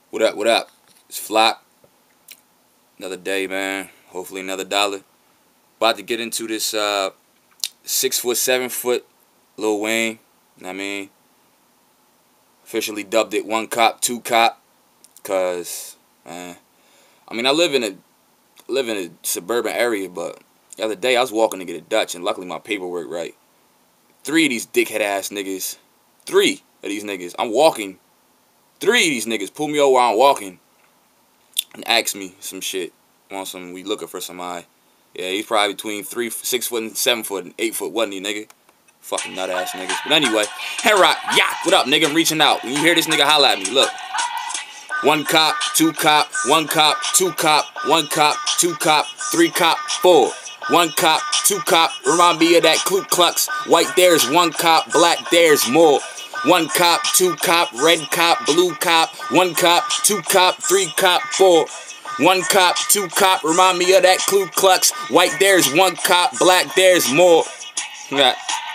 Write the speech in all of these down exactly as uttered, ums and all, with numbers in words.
What up, what up? It's Flop. Another day, man. Hopefully another dollar. About to get into this uh, six foot, seven foot Lil Wayne. You know what I mean? Officially dubbed it one cop, two cop. Cause, man, I mean, I live in a live in a suburban area, but the other day I was walking to get a Dutch, and luckily my paperwork right. Three of these dickhead ass niggas, three of these niggas, I'm walking. Three of these niggas pull me over while I'm walking and ask me some shit. Want some, we looking for somebody. Yeah, he's probably between three, six foot and seven foot and eight foot, wasn't he, nigga? Fucking nut ass niggas. But anyway, Head Rock, yak, what up, nigga? I'm reaching out. When you hear this nigga holla at me, look. One cop, two cop, one cop, two cop, one cop, two cop, three cop, four. One cop, two cop, remind me of that Ku Klux. White there's one cop, black there's more. One cop, two cop, red cop, blue cop. One cop, two cop, three cop, four. One cop, two cop, remind me of that Ku Klux. White there's one cop, black there's more. Yeah.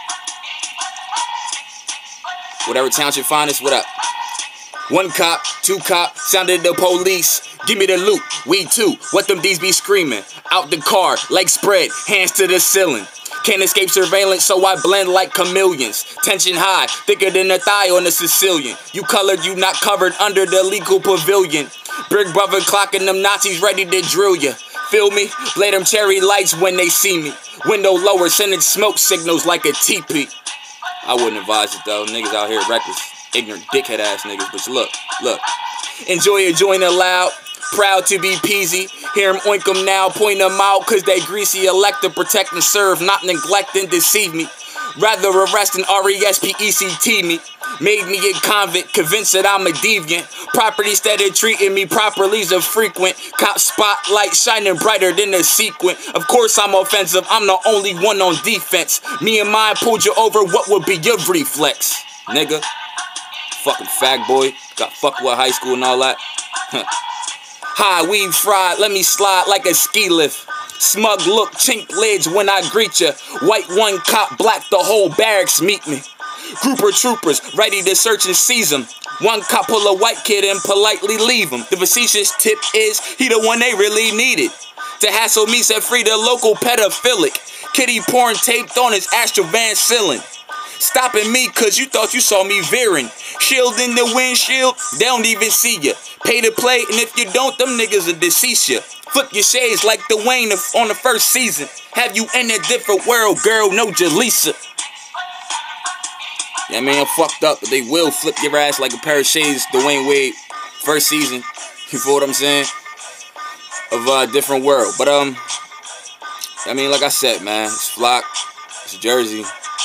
Whatever township finest, what up? One cop, two cop, sounded the police. Give me the loot, we too. What them D's be screaming? Out the car, legs spread, hands to the ceiling. Can't escape surveillance, so I blend like chameleons. Tension high, thicker than a thigh on a Sicilian. You colored, you not covered under the legal pavilion. Brick brother clocking them Nazis ready to drill ya. Feel me? Play them cherry lights when they see me. Window lower, sending smoke signals like a teepee. I wouldn't advise it though. Niggas out here reckless, ignorant, dickhead ass niggas. But look, look. Enjoy your joint aloud. Proud to be peasy. Hear him oink them now, point them out, cause they greasy. Elect to protect and serve, not neglect and deceive me. Rather arrest and R E S P E C T me. Made me a convict, convinced that I'm a deviant. Property instead of treating me properly is a frequent. Cop spotlight shining brighter than a sequin. Of course I'm offensive, I'm the only one on defense. Me and mine pulled you over, what would be your reflex? Nigga. Fucking fag boy. Got fucked with high school and all that. High weed fried, let me slide like a ski lift. Smug look, chink lids when I greet ya. White one cop, black the whole barracks meet me. Grouper troopers, ready to search and seize him. One cop pull a white kid and politely leave him. The facetious tip is, he the one they really needed. To hassle me, set free the local pedophilic. Kitty porn taped on his Astro Van ceiling. Stopping me cause you thought you saw me veering. Shield in the windshield, they don't even see ya. Pay to play, and if you don't, them niggas will decease ya. Flip your shades like the Wayne on the first season. Have you in a different world, girl, no Jaleesa. Yeah, man, I'm fucked up, but they will flip your ass like a pair of shades, Dwayne Wade, first season. You feel what I'm saying? Of a different world. But, um, I mean, like I said, man, it's Flock, it's Jersey.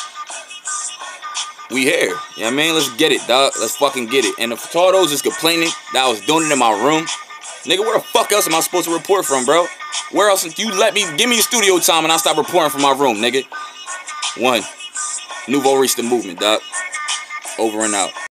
We here. You know what I mean? Let's get it, dog. Let's fucking get it. And if all those is complaining that I was doing it in my room, nigga, where the fuck else am I supposed to report from, bro? Where else? You let me, give me the studio time and I'll stop reporting from my room, nigga. One. Nouveau reached the movement, dog. Over and out.